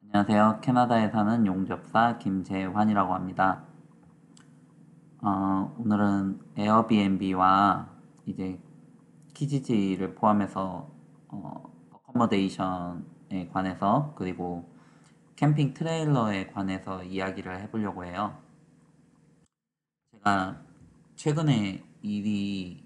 안녕하세요. 캐나다에 사는 용접사 김재환이라고 합니다. 오늘은 에어비앤비와 이제 키지지를 포함해서 어커머데이션에 관해서 그리고 캠핑 트레일러에 관해서 이야기를 해보려고 해요. 제가 최근에 일이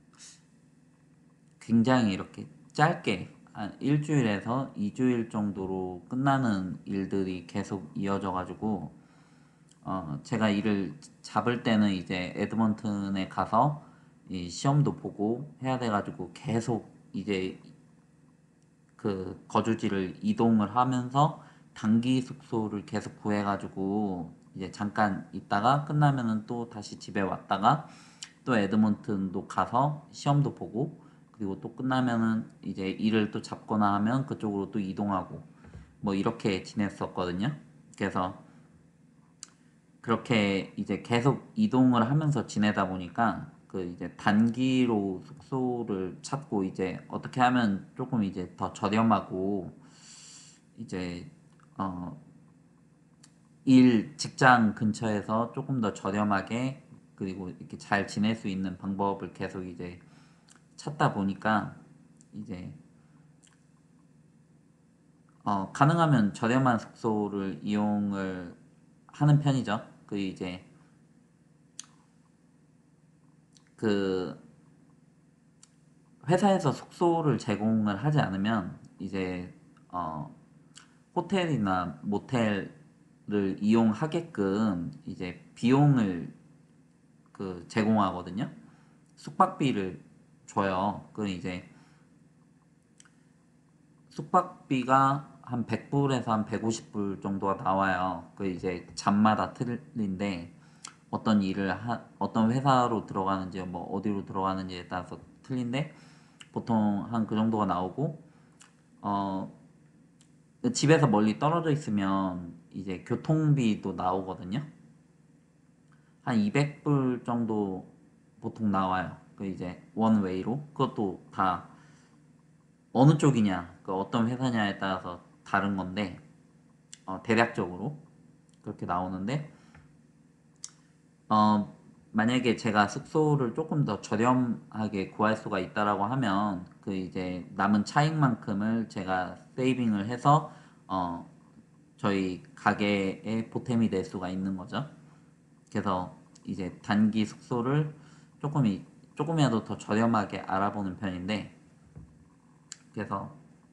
굉장히 이렇게 짧게 한 일주일에서 2주일 정도로 끝나는 일들이 계속 이어져 가지고 제가 일을 잡을 때는 이제 에드먼튼에 가서 이 시험도 보고 해야 돼가지고 계속 이제 그 거주지를 이동을 하면서 단기 숙소를 계속 구해가지고 이제 잠깐 있다가 끝나면은 또 다시 집에 왔다가 또 에드먼튼도 가서 시험도 보고 그리고 또 끝나면은 이제 일을 또 잡거나 하면 그쪽으로 또 이동하고 뭐 이렇게 지냈었거든요. 그래서 그렇게 이제 계속 이동을 하면서 지내다 보니까 그 이제 단기로 숙소를 찾고 이제 어떻게 하면 조금 이제 더 저렴하고 이제 어 일 직장 근처에서 조금 더 저렴하게 그리고 이렇게 잘 지낼 수 있는 방법을 계속 이제 찾다 보니까 이제 가능하면 저렴한 숙소를 이용을 하는 편이죠. 그 이제 그 회사에서 숙소를 제공을 하지 않으면 이제 어, 호텔이나 모텔을 이용하게끔 이제 비용을 그 제공하거든요. 숙박비를 줘요. 그 이제 숙박비가 한 100불에서 한 150불 정도가 나와요. 그 이제 잠마다 틀린데 어떤 회사로 들어가는지 뭐 어디로 들어가는지에 따라서 틀린데 보통 한 그 정도가 나오고 어 집에서 멀리 떨어져 있으면 이제 교통비도 나오거든요. 한 200불 정도 보통 나와요. 그 이제 원웨이로. 그것도 다 어느 쪽이냐, 그 어떤 회사냐에 따라서 다른 건데, 대략적으로 그렇게 나오는데, 만약에 제가 숙소를 조금 더 저렴하게 구할 수가 있다라고 하면, 그 이제 남은 차익만큼을 제가 세이빙을 해서, 어, 저희 가게에 보탬이 될 수가 있는 거죠. 그래서 이제 단기 숙소를 조금이라도 더 저렴하게 알아보는 편인데, 그래서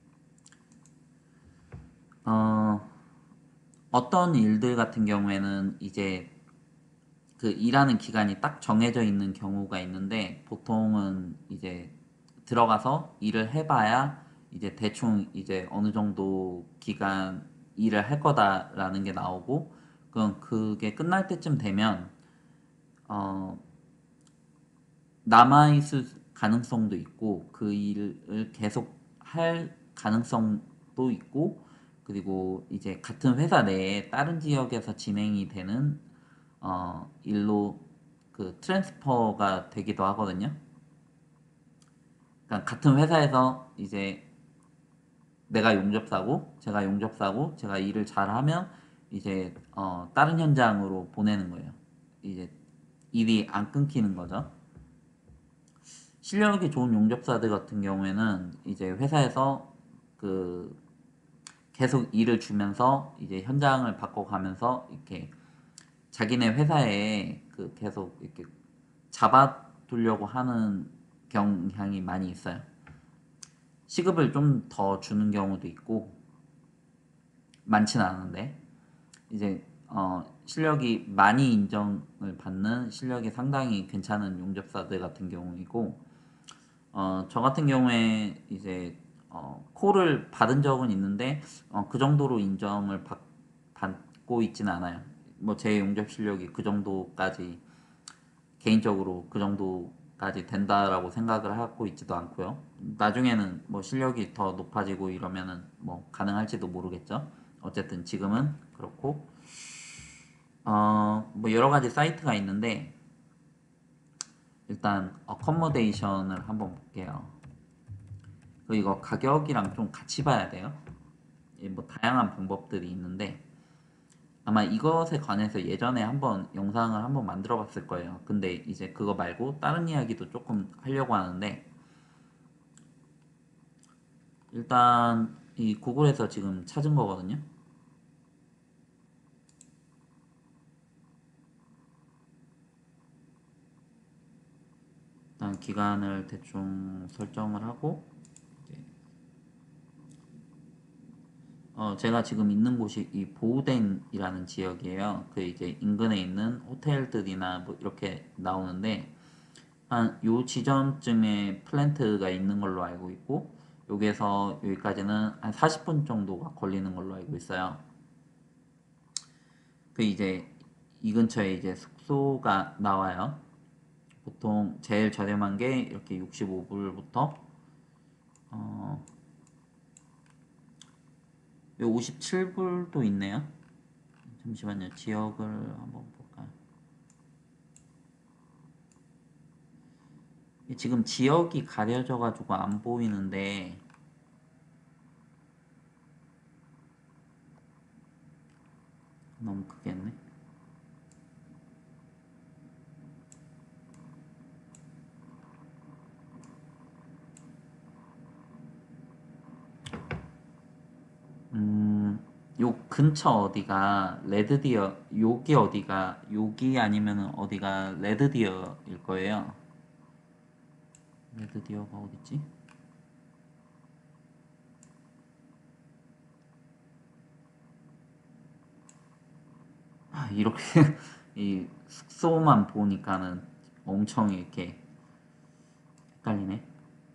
어, 어떤 일들 같은 경우에는 이제 그 일하는 기간이 딱 정해져 있는 경우가 있는데, 보통은 이제 들어가서 일을 해봐야 이제 대충 이제 어느 정도 기간 일을 할 거다라는 게 나오고, 그럼 그게 끝날 때쯤 되면 어, 남아있을 가능성도 있고 그 일을 계속 할 가능성도 있고 그리고 이제 같은 회사 내에 다른 지역에서 진행이 되는 일로 그 트랜스퍼가 되기도 하거든요. 그러니까 같은 회사에서 이제 제가 용접사고 제가 일을 잘하면 이제 다른 현장으로 보내는 거예요. 이제 일이 안 끊기는 거죠. 실력이 좋은 용접사들 같은 경우에는 이제 회사에서 그 계속 일을 주면서 이제 현장을 바꿔가면서 이렇게 자기네 회사에 그 계속 이렇게 잡아두려고 하는 경향이 많이 있어요. 시급을 좀 더 주는 경우도 있고 많지는 않은데 이제 실력이 많이 인정을 받는 실력이 상당히 괜찮은 용접사들 같은 경우이고 저 같은 경우에 이제 콜을 받은 적은 있는데 그 정도로 인정을 받고 있지는 않아요. 뭐 제 용접 실력이 그 정도까지 개인적으로 그 정도까지 된다라고 생각을 하고 있지도 않고요. 나중에는 뭐 실력이 더 높아지고 이러면은 뭐 가능할지도 모르겠죠. 어쨌든 지금은 그렇고 뭐 여러 가지 사이트가 있는데 일단 어커머데이션을 한번 볼게요. 이거 가격이랑 좀 같이 봐야 돼요. 뭐 다양한 방법들이 있는데 아마 이것에 관해서 예전에 한번 영상을 한번 만들어 봤을 거예요. 근데 이제 그거 말고 다른 이야기도 조금 하려고 하는데 일단 이 구글에서 지금 찾은 거거든요. 일단 기간을 대충 설정을 하고 이제 제가 지금 있는 곳이 이 보우덴이라는 지역이에요. 그 이제 인근에 있는 호텔들이나 뭐 이렇게 나오는데 한 요 지점쯤에 플랜트가 있는 걸로 알고 있고 여기에서 여기까지는 한 40분 정도가 걸리는 걸로 알고 있어요. 그 이제 이 근처에 이제 숙소가 나와요. 보통 제일 저렴한 게 이렇게 65불부터 57불도 있네요. 잠시만요. 지역을 한번 볼까요? 지금 지역이 가려져 가지고 안 보이는데 너무 크겠네. 요 근처 어디가 레드디어, 여기 어디가, 여기 아니면은 어디가 레드디어일 거예요. 레드디어가 어딨지? 아, 이렇게 이 숙소만 보니까는 엄청 이렇게 헷갈리네.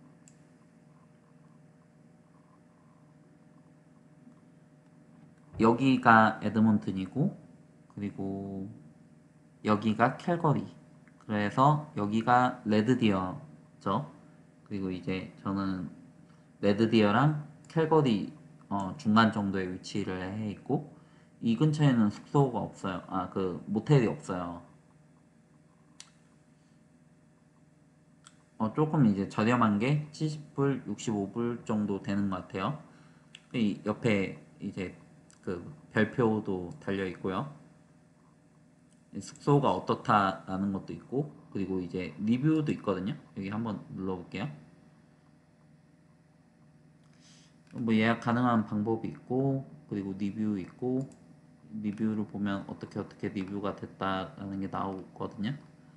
여기가 에드먼튼이고, 그리고 여기가 캘거리. 그래서 여기가 레드디어죠. 그리고 이제 저는 레드디어랑 캘거리 중간 정도에 위치를 해 있고 이 근처에는 숙소가 없어요. 아, 그 모텔이 없어요. 조금 이제 저렴한 게 70불, 65불 정도 되는 것 같아요. 이 옆에 이제 그 별표도 달려 있고요. 숙소가 어떻다라는 것도 있고 그리고 이제 리뷰도 있거든요. 여기 한번 눌러볼게요. 뭐 예약 가능한 방법이 있고 그리고 리뷰 있고 리뷰를 보면 어떻게 어떻게 리뷰가 됐다라는 게 나오거든요.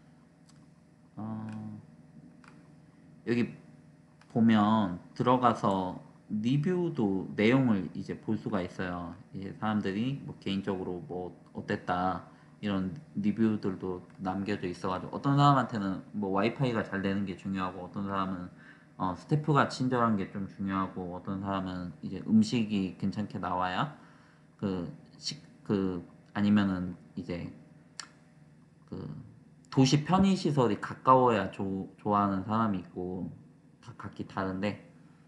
어, 여기 보면 들어가서 리뷰도 내용을 이제 볼 수가 있어요. 이제 사람들이 뭐 개인적으로 뭐 어땠다 이런 리뷰들도 남겨져 있어가지고 어떤 사람한테는 뭐 와이파이가 잘 되는 게 중요하고 어떤 사람은 스태프가 친절한 게 좀 중요하고 어떤 사람은 이제 음식이 괜찮게 나와야 그 아니면은 이제 그 도시 편의 시설이 가까워야 좋아하는 사람이 있고 다 각기 다른데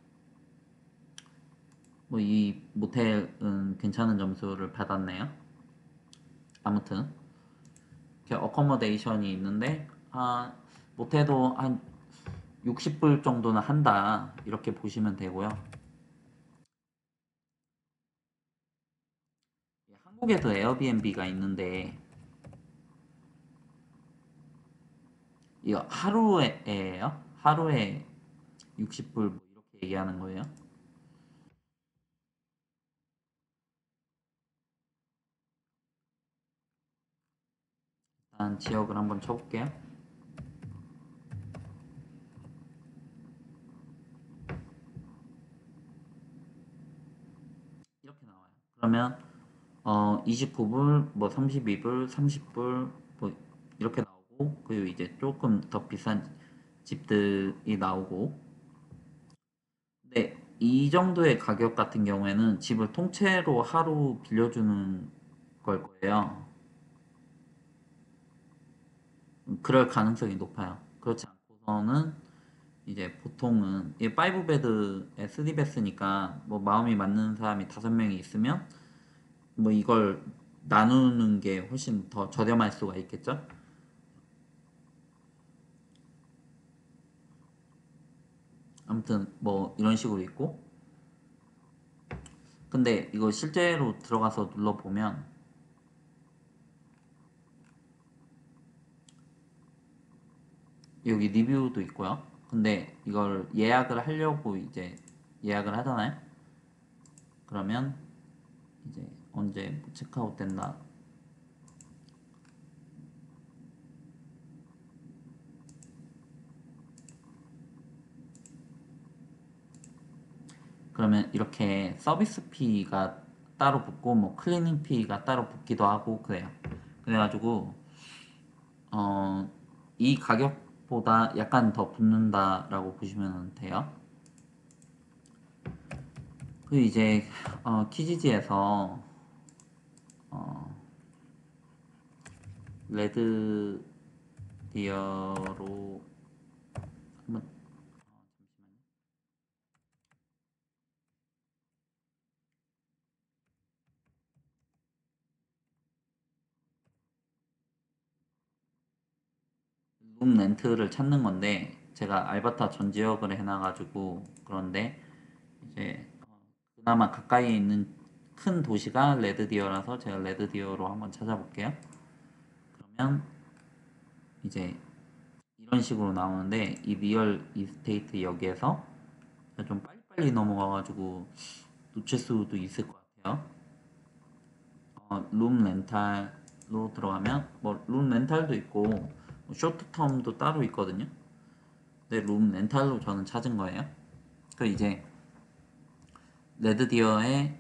뭐 이 모텔은 괜찮은 점수를 받았네요. 아무튼 이렇게 어커머데이션이 있는데 모텔도 한 60불 정도는 한다 이렇게 보시면 되고요. 한국에도 에어비앤비가 있는데 이거 하루에예요? 하루에 60불 뭐 이렇게 얘기하는 거예요? 일단 지역을 한번 쳐볼게요. 이렇게 나와요. 그러면 29불, 뭐 32불, 30불 뭐 이렇게 나오고 그리고 이제 조금 더 비싼 집들이 나오고 근데 이 정도의 가격 같은 경우에는 집을 통째로 하루 빌려주는 걸 거예요. 그럴 가능성이 높아요. 그렇지 않고서는 이제 보통은 이 5베드에 3베스니까 뭐 마음이 맞는 사람이 5명이 있으면 뭐 이걸 나누는 게 훨씬 더 저렴할 수가 있겠죠? 아무튼 뭐 이런 식으로 있고 근데 이거 실제로 들어가서 눌러보면 여기 리뷰도 있고요. 근데 이걸 예약을 하려고 이제 예약을 하잖아요. 그러면 이제 언제 체크아웃 된다. 그러면 이렇게 서비스 피가 따로 붙고 뭐 클리닝 피가 따로 붙기도 하고 그래요. 그래가지고 이 가격보다 약간 더 붙는다라고 보시면 돼요. 그 이제 키지지에서 레드 디어로 한번 룸 렌트를 찾는 건데 제가 알버타 전 지역을 해놔가지고 그런데 이제 그나마 가까이 있는 큰 도시가 레드디어라서 제가 레드디어로 한번 찾아볼게요. 그러면 이제 이런 식으로 나오는데 이 리얼 이스테이트 여기에서 좀 빨리빨리 넘어가가지고 놓칠 수도 있을 것 같아요. 룸 렌탈로 들어가면 뭐 룸 렌탈도 있고 뭐 쇼트텀도 따로 있거든요. 근데 룸 렌탈로 저는 찾은 거예요. 그 이제 레드디어에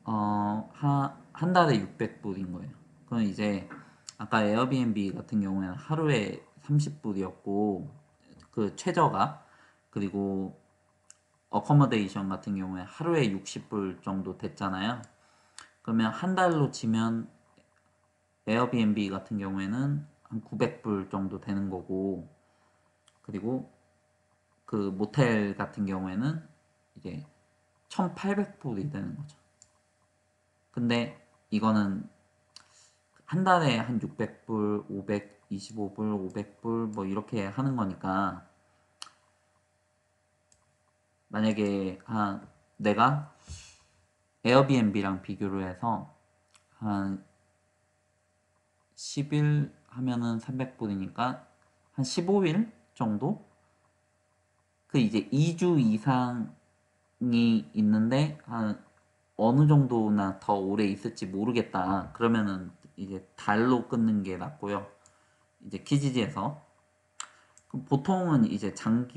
한 달에 600불인 거예요. 그럼 이제 아까 에어비앤비 같은 경우에는 하루에 30불이었고 그 최저가 그리고 어커머데이션 같은 경우에 하루에 60불 정도 됐잖아요. 그러면 한 달로 치면 에어비앤비 같은 경우에는 한 900불 정도 되는 거고 그리고 그 모텔 같은 경우에는 이제 1800불이 되는 거죠. 근데 이거는 한 달에 한 600불, 525불, 500불 뭐 이렇게 하는 거니까 만약에 한 내가 에어비앤비랑 비교를 해서 한 10일 하면은 300불이니까 한 15일 정도? 그 이제 2주 이상이 있는데 한 어느 정도나 더 오래 있을지 모르겠다. 그러면은 이제 달로 끊는 게 낫고요. 이제 키지지에서 보통은 이제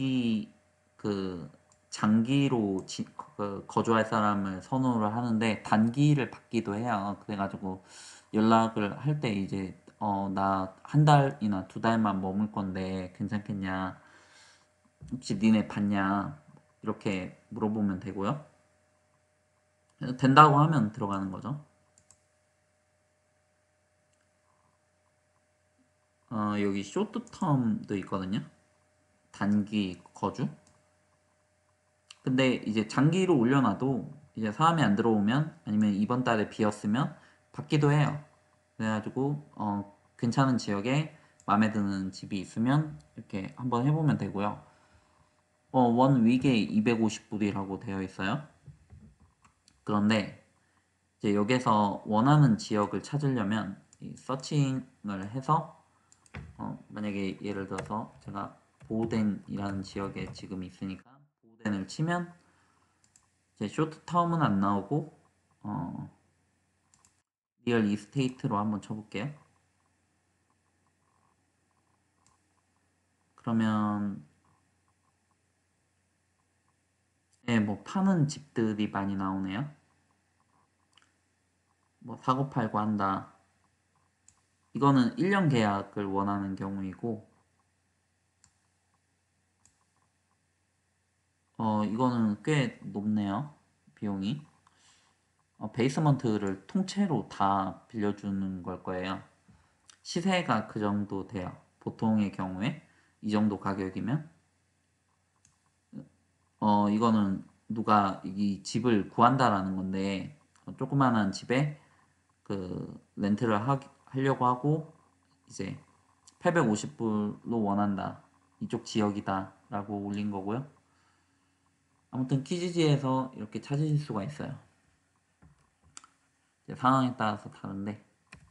그 장기로 거주할 사람을 선호를 하는데 단기를 받기도 해요. 그래가지고 연락을 할 때 이제 나 한 달이나 두 달만 머물 건데 괜찮겠냐? 혹시 니네 받냐? 이렇게 물어보면 되고요. 된다고 하면 들어가는 거죠. 여기 쇼트텀도 있거든요. 단기 거주. 근데 이제 장기로 올려놔도 이제 사람이 안 들어오면 아니면 이번 달에 비었으면 받기도 해요. 그래가지고 괜찮은 지역에 마음에 드는 집이 있으면 이렇게 한번 해보면 되고요. 원 윅에 250불이라고 되어 있어요. 그런데 이제 여기서 원하는 지역을 찾으려면 이 서칭을 해서 만약에 예를 들어서 제가 보덴이라는 지역에 지금 있으니까 보덴을 치면 이제 쇼트텀은 안 나오고 어, 리얼 이스테이트로 한번 쳐볼게요. 그러면 예, 뭐 파는 집들이 많이 나오네요. 뭐 사고 팔고 한다. 이거는 1년 계약을 원하는 경우이고 이거는 꽤 높네요. 비용이. 베이스먼트를 통째로 다 빌려주는 걸 거예요. 시세가 그 정도 돼요. 보통의 경우에 이 정도 가격이면 이거는 누가 이 집을 구한다라는 건데 조그만한 집에 그 렌트를 하려고 하고 이제 850불로 원한다. 이쪽 지역이다 라고 올린 거고요. 아무튼 키지지에서 이렇게 찾으실 수가 있어요. 상황에 따라서 다른데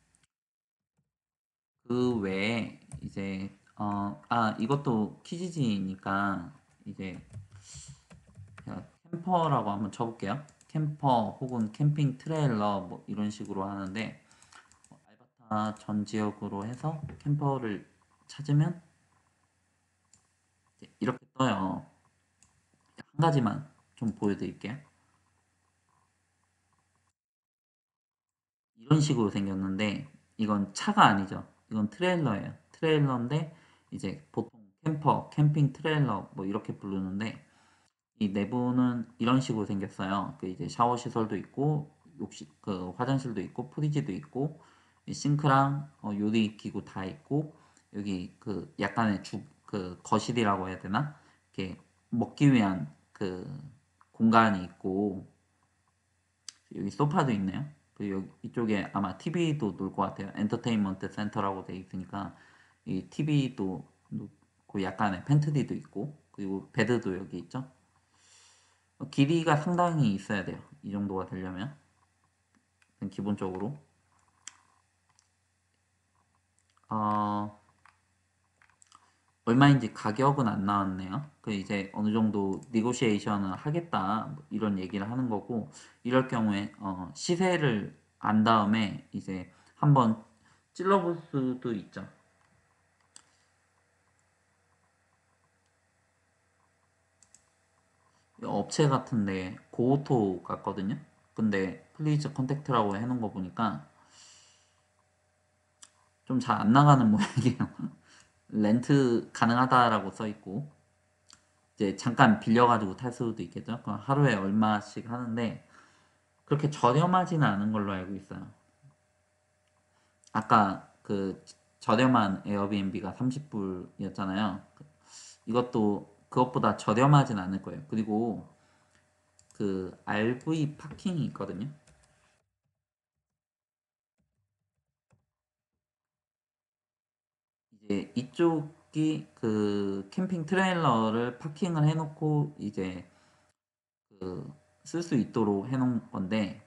그 외에 이제 이것도 키지지니까 이제 제가 캠퍼라고 한번 쳐볼게요. 캠퍼 혹은 캠핑 트레일러 뭐 이런 식으로 하는데 알버타 전 지역으로 해서 캠퍼를 찾으면 이렇게 떠요. 한 가지만 좀 보여드릴게요. 이런 식으로 생겼는데 이건 차가 아니죠. 이건 트레일러예요. 트레일러인데 이제 보통 캠퍼, 캠핑 트레일러 뭐 이렇게 부르는데 이 내부는 이런 식으로 생겼어요. 그 이제 샤워 시설도 있고 욕실 그 화장실도 있고 프리지도 있고 이 싱크랑 요리 기구 다 있고 여기 그 약간의 그 거실이라고 해야 되나? 이렇게 먹기 위한 그 공간이 있고 여기 소파도 있네요. 그리고 여기 이쪽에 아마 TV도 놓을 것 같아요. 엔터테인먼트 센터라고 돼 있으니까 이 TV도 놓고 약간의 팬트리도 있고 그리고 베드도 여기 있죠. 길이가 상당히 있어야 돼요. 이 정도가 되려면 기본적으로 어, 얼마인지 가격은 안 나왔네요. 그 이제 어느 정도 니고시에이션을 하겠다 뭐 이런 얘기를 하는 거고 이럴 경우에 시세를 안 다음에 이제 한번 찔러볼 수도 있죠. 업체 같은데 고오토 같거든요. 근데 플리즈 컨택트라고 해놓은 거 보니까 좀 잘 안 나가는 모양이에요. 렌트 가능하다라고 써 있고 이제 잠깐 빌려가지고 탈 수도 있겠죠. 그럼 하루에 얼마씩 하는데 그렇게 저렴하지는 않은 걸로 알고 있어요. 아까 그 저렴한 에어비앤비가 30불이었잖아요. 이것도 그것보다 저렴하진 않을 거예요. 그리고 그 RV 파킹이 있거든요. 이제 이쪽이 그 캠핑 트레일러를 파킹을 해놓고 이제 그 쓸 수 있도록 해놓은 건데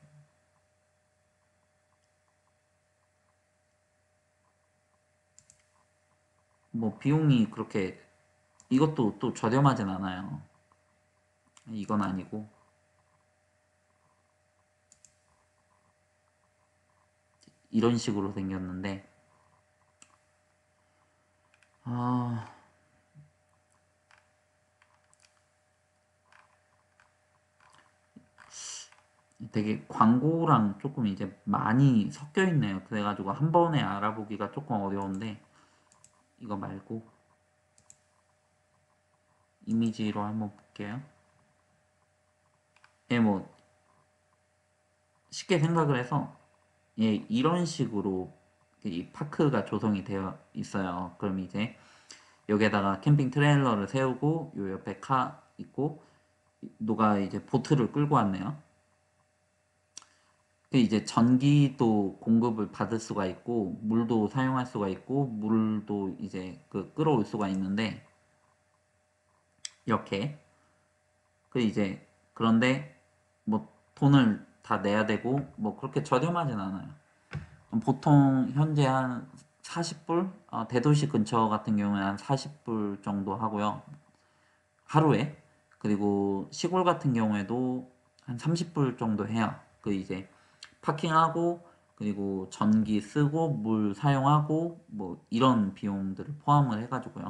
뭐 비용이 그렇게 이것도 또 저렴하진 않아요. 이건 아니고 이런 식으로 생겼는데 아 되게 광고랑 조금 이제 많이 섞여 있네요. 그래가지고 한 번에 알아보기가 조금 어려운데 이거 말고 이미지로 한번 볼게요. 예, 뭐 쉽게 생각을 해서 예, 이런 식으로 이 파크가 조성이 되어 있어요. 그럼 이제 여기에다가 캠핑 트레일러를 세우고 요 옆에 카 있고 누가 이제 보트를 끌고 왔네요. 그 이제 전기도 공급을 받을 수가 있고 물도 사용할 수가 있고 물도 이제 그 끌어올 수가 있는데 이렇게 그 이제 그런데 뭐 돈을 다 내야 되고 뭐 그렇게 저렴하진 않아요. 보통 현재 한 40불? 대도시 근처 같은 경우에 한 40불 정도 하고요. 하루에. 그리고 시골 같은 경우에도 한 30불 정도 해요. 그 이제 파킹하고 그리고 전기 쓰고 물 사용하고 뭐 이런 비용들을 포함을 해가지고요.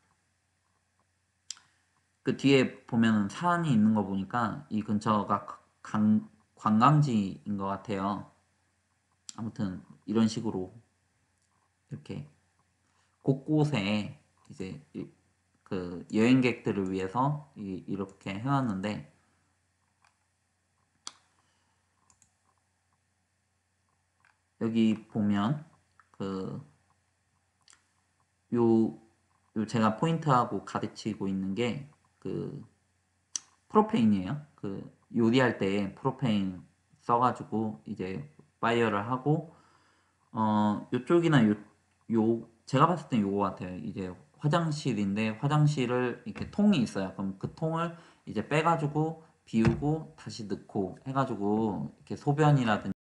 그 뒤에 보면은 산이 있는 거 보니까 이 근처가 관광지인 것 같아요. 아무튼 이런 식으로 이렇게 곳곳에 이제 그 여행객들을 위해서 이렇게 해놨는데 여기 보면 그 요, 요 제가 포인트하고 가르치고 있는 게 그 프로페인이에요. 그 요리할 때 프로페인 써가지고 이제 파이어를 하고 요쪽이나 요 제가 봤을 땐 요거 같아요. 이제 화장실인데 화장실을 이렇게 통이 있어요. 그럼 그 통을 이제 빼가지고 비우고 다시 넣고 해가지고 이렇게 소변이라든지